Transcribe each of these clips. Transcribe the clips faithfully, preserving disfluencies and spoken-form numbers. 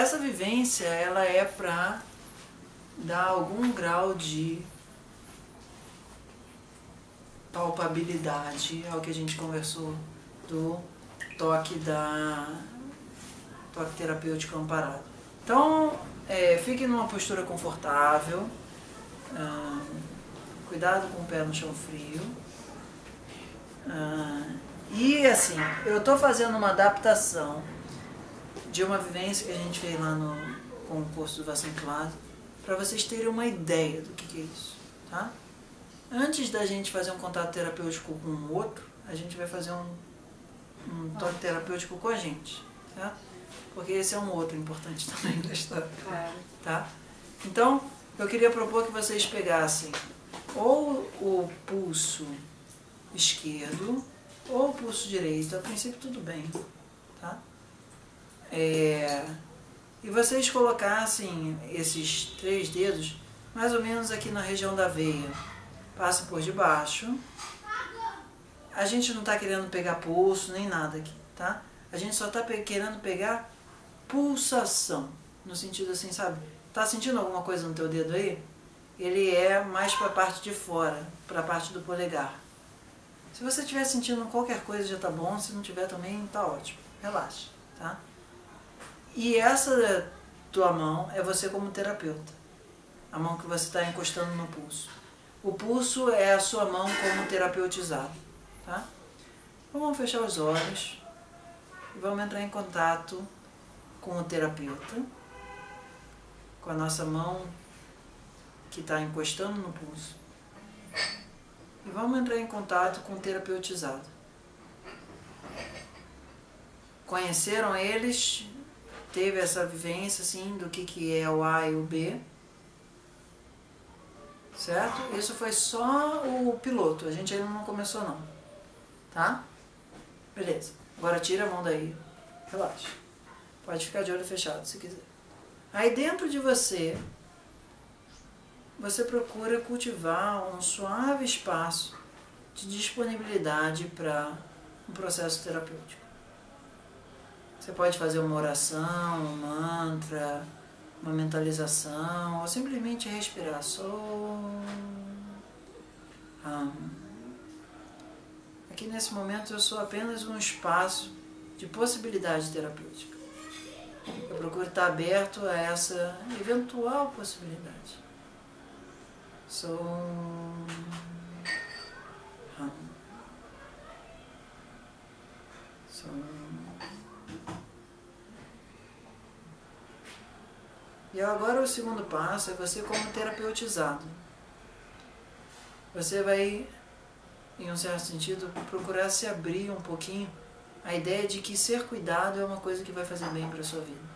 essa vivência, ela é para dar algum grau de palpabilidade ao que a gente conversou do toque da toque terapêutico amparado. Então, é, fique numa postura confortável, ah, cuidado com o pé no chão frio. Ah, e assim, eu estou fazendo uma adaptação de uma vivência que a gente fez lá no com o curso do Vassanculado, para vocês terem uma ideia do que, que é isso, tá? Antes da gente fazer um contato terapêutico com o outro, a gente vai fazer um, um toque terapêutico com a gente, tá? Porque esse é um outro importante também da história, tá? Então, eu queria propor que vocês pegassem ou o pulso esquerdo ou o pulso direito, a princípio tudo bem, tá? É, e vocês colocassem esses três dedos mais ou menos aqui na região da veia. Passa por debaixo. A gente não está querendo pegar pulso nem nada aqui, tá? A gente só está pe querendo pegar pulsação. No sentido assim, sabe? Tá sentindo alguma coisa no teu dedo aí? Ele é mais para a parte de fora, para a parte do polegar. Se você estiver sentindo qualquer coisa já tá bom, se não tiver também tá ótimo. Relaxa, tá? E essa tua mão é você como terapeuta. A mão que você está encostando no pulso. O pulso é a sua mão como terapeutizado, tá? Então vamos fechar os olhos e vamos entrar em contato com o terapeuta, com a nossa mão que está encostando no pulso. E vamos entrar em contato com o terapeutizado. Conheceram eles? Teve essa vivência assim do que, que é o A e o B? Certo? Isso foi só o piloto, a gente ainda não começou não, tá? Beleza, agora tira a mão daí, relaxa, pode ficar de olho fechado se quiser. Aí dentro de você, você procura cultivar um suave espaço de disponibilidade para um processo terapêutico. Você pode fazer uma oração, um mantra, uma mentalização, ou simplesmente respirar. Som. Hum. Aqui nesse momento eu sou apenas um espaço de possibilidade terapêutica. Eu procuro estar aberto a essa eventual possibilidade. Som. Hum. Som. E agora o segundo passo é você como terapeutizado. Você vai, em um certo sentido, procurar se abrir um pouquinho a ideia de que ser cuidado é uma coisa que vai fazer bem para a sua vida.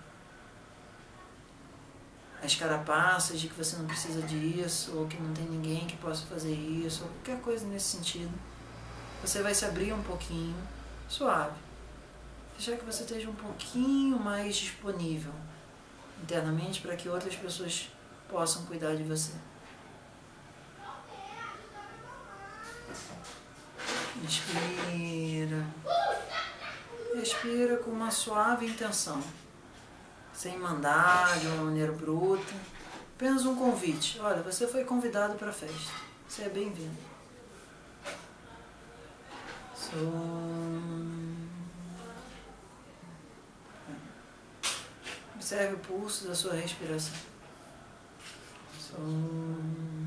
As carapaças de que você não precisa disso, ou que não tem ninguém que possa fazer isso, ou qualquer coisa nesse sentido. Você vai se abrir um pouquinho, suave. Deixar que você esteja um pouquinho mais disponível internamente para que outras pessoas possam cuidar de você. Inspira. Respira com uma suave intenção, sem mandar de uma maneira bruta. Apenas um convite. Olha, você foi convidado para a festa. Você é bem-vindo. Som. Observe o pulso da sua respiração. Som.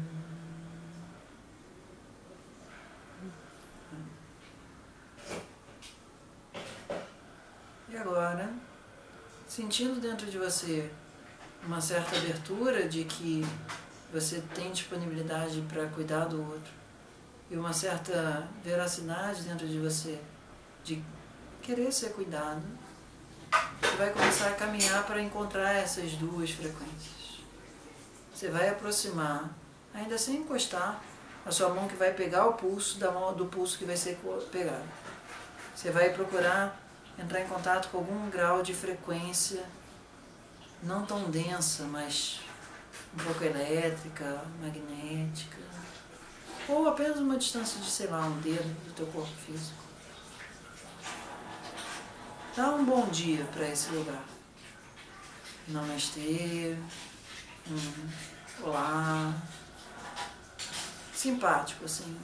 E agora, sentindo dentro de você uma certa abertura de que você tem disponibilidade para cuidar do outro e uma certa veracidade dentro de você de querer ser cuidado, você vai começar a caminhar para encontrar essas duas frequências. Você vai aproximar, ainda sem encostar, a sua mão que vai pegar o pulso da mão do pulso que vai ser pegado. Você vai procurar entrar em contato com algum grau de frequência não tão densa, mas um pouco elétrica, magnética, ou apenas uma distância de, sei lá, um dedo do teu corpo físico. Dá um bom dia para esse lugar. namastê, um olá, simpático assim,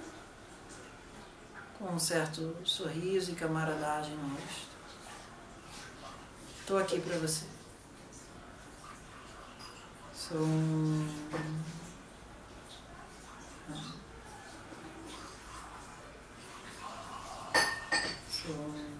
com um certo sorriso e camaradagem no rosto. Estou aqui para você. Sou um... Sou um...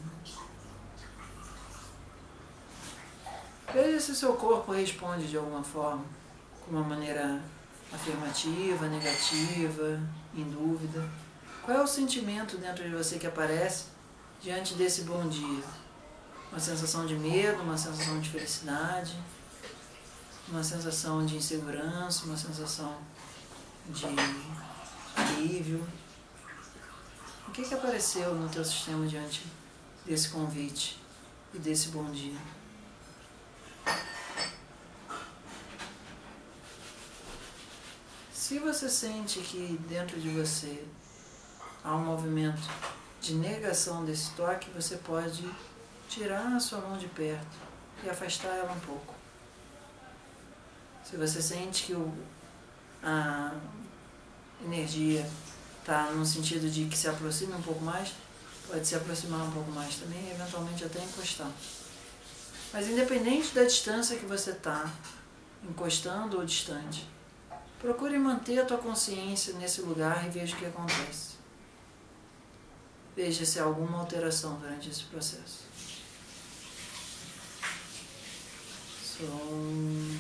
Veja se o seu corpo responde de alguma forma, com uma maneira afirmativa, negativa, em dúvida. Qual é o sentimento dentro de você que aparece diante desse bom dia? Uma sensação de medo, uma sensação de felicidade, uma sensação de insegurança, uma sensação de alívio. O que que apareceu no teu sistema diante desse convite e desse bom dia? Se você sente que dentro de você há um movimento de negação desse toque, você pode tirar a sua mão de perto e afastar ela um pouco. Se você sente que o, a energia está no sentido de que se aproxime um pouco mais, pode se aproximar um pouco mais também e eventualmente até encostar. Mas independente da distância que você está, encostando ou distante, procure manter a tua consciência nesse lugar e veja o que acontece. Veja se há alguma alteração durante esse processo. Som.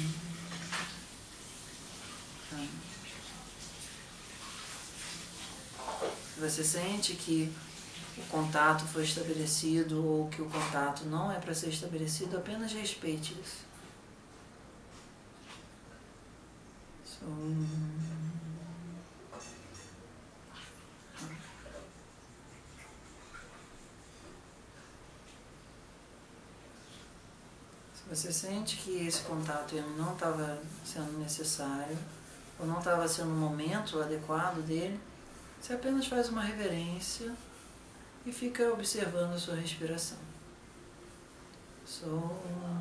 Se você sente que o contato foi estabelecido ou que o contato não é para ser estabelecido, apenas respeite isso. Som. Se você sente que esse contato não estava sendo necessário, ou não estava sendo o momento adequado dele, você apenas faz uma reverência e fica observando a sua respiração. Som.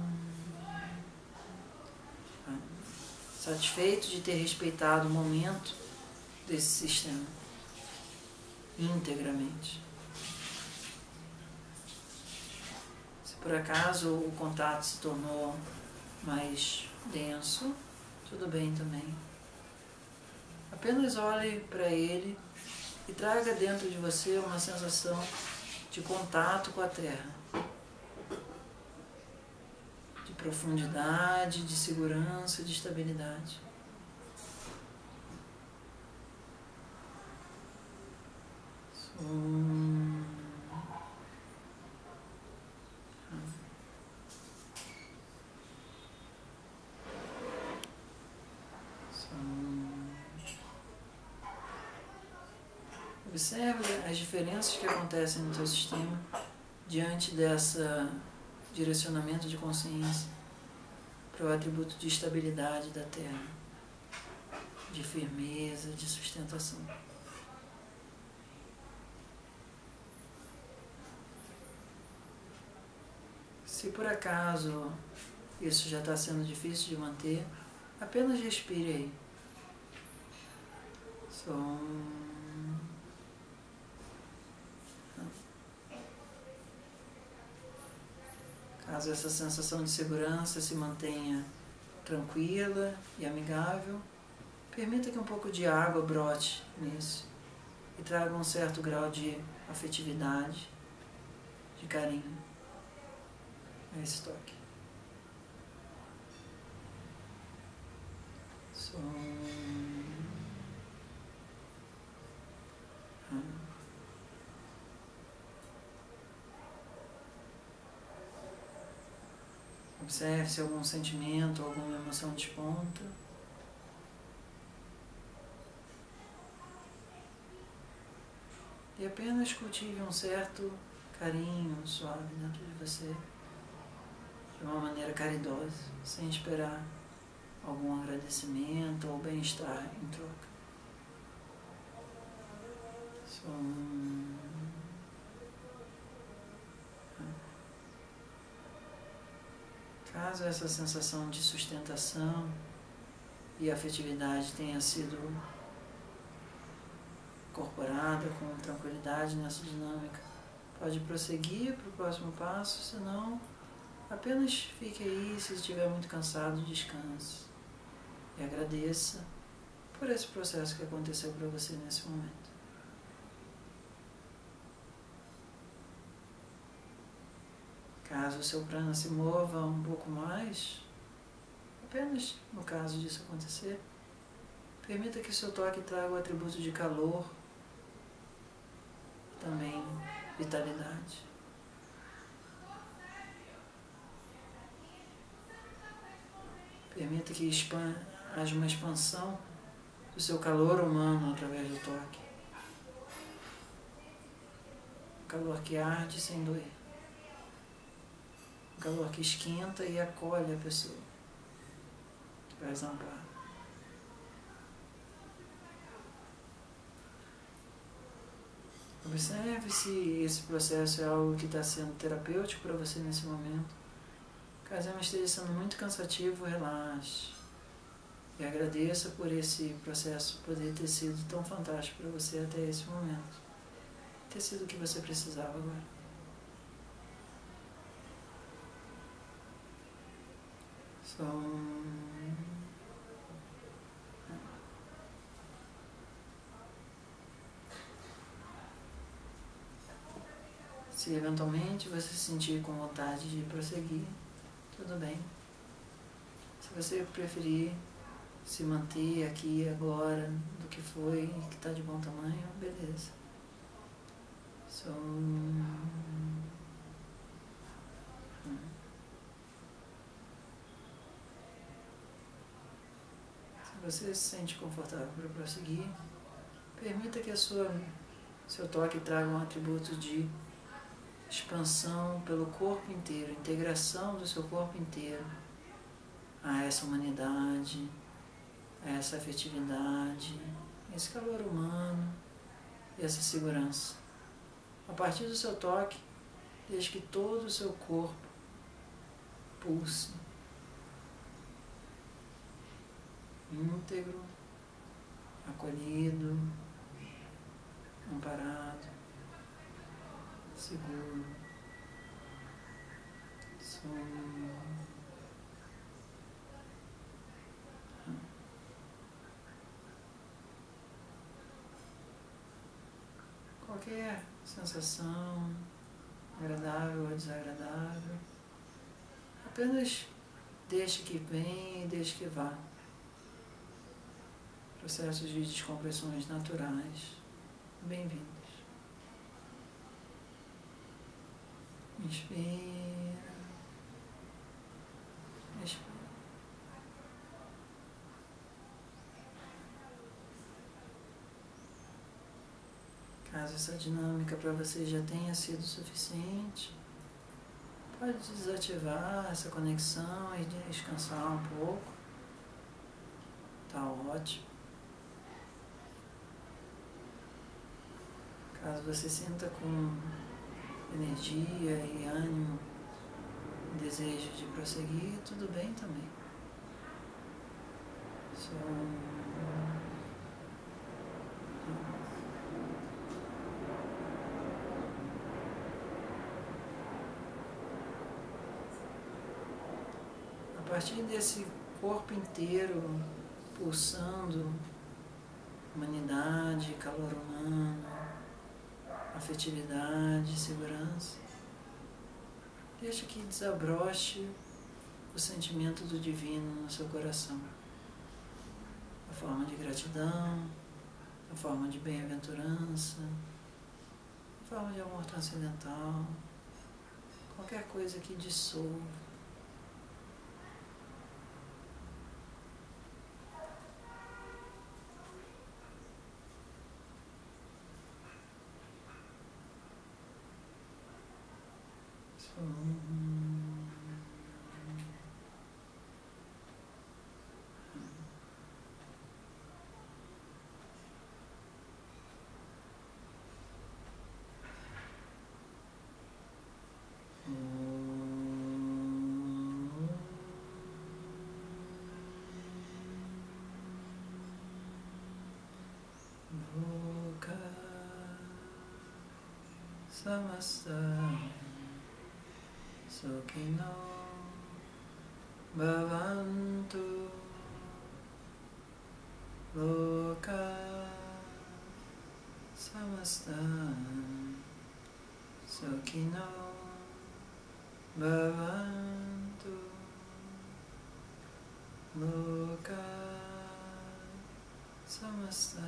Satisfeito de ter respeitado o momento desse sistema integramente. Se por acaso o contato se tornou mais denso, tudo bem também. Apenas olhe para ele e traga dentro de você uma sensação de contato com a Terra, de profundidade, de segurança, de estabilidade. Som. Observe as diferenças que acontecem no teu sistema diante dessa direcionamento de consciência para o atributo de estabilidade da Terra, de firmeza, de sustentação. Se por acaso isso já está sendo difícil de manter, apenas respire aí. Som. Caso essa sensação de segurança se mantenha tranquila e amigável, permita que um pouco de água brote nisso e traga um certo grau de afetividade, de carinho a esse toque. Som. Hum. Observe se algum sentimento, alguma emoção desponta. E apenas cultive um certo carinho suave dentro de você, de uma maneira caridosa, sem esperar algum agradecimento ou bem-estar em troca. Som. Caso essa sensação de sustentação e afetividade tenha sido incorporada com tranquilidade nessa dinâmica, pode prosseguir para o próximo passo, senão apenas fique aí. Se estiver muito cansado, descanse e agradeça por esse processo que aconteceu para você nesse momento. Caso o seu prana se mova um pouco mais, apenas no caso disso acontecer, permita que o seu toque traga o atributo de calor, também vitalidade. Permita que haja uma expansão do seu calor humano através do toque. Um calor que arde sem doer. Um calor que esquenta e acolhe a pessoa. Traz amparo. Observe se esse processo é algo que está sendo terapêutico para você nesse momento. Caso ele esteja sendo muito cansativo, relaxe. E agradeça por esse processo poder ter sido tão fantástico para você até esse momento. Ter sido o que você precisava agora. São... Se eventualmente você se sentir com vontade de prosseguir, tudo bem. Se você preferir se manter aqui e agora do que foi, que está de bom tamanho, beleza. Só... Se você se sente confortável para prosseguir, permita que a sua, seu toque traga um atributo de expansão pelo corpo inteiro, integração do seu corpo inteiro a essa humanidade, a essa afetividade, esse calor humano e essa segurança. A partir do seu toque, deixe que todo o seu corpo pulse, íntegro, acolhido, amparado, seguro, sono. Qualquer sensação, agradável ou desagradável, apenas deixe que venha e deixe que vá. Processos de descompressões naturais, bem-vindos. Inspira, expira. Caso essa dinâmica para você já tenha sido suficiente, pode desativar essa conexão e descansar um pouco. Tá ótimo. Caso você sinta com energia e ânimo, desejo de prosseguir, tudo bem também. Só... A partir desse corpo inteiro pulsando humanidade, calor humano, afetividade, segurança, deixa que desabroche o sentimento do divino no seu coração. A forma de gratidão, a forma de bem-aventurança, a forma de amor transcendental, qualquer coisa que dissolva. Hum. samasta sukhino bhavantu loka samasta sukhino bhavantu loka samasta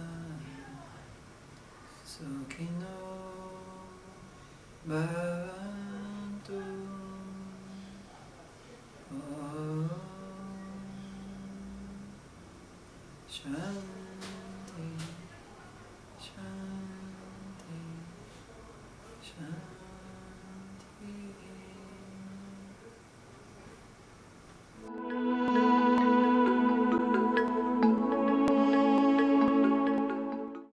sukhino bhavantu. Om Shanti, Shanti, Shanti.